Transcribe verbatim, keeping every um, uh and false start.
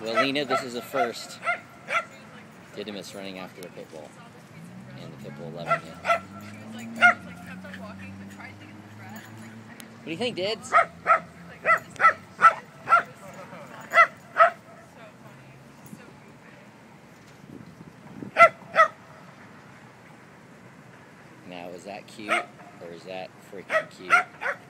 Well, Lena, this is a first. Didimus running after the pit bull, and the pit bull loving it. What do you think, Dids? Now, is that cute, or is that freaking cute?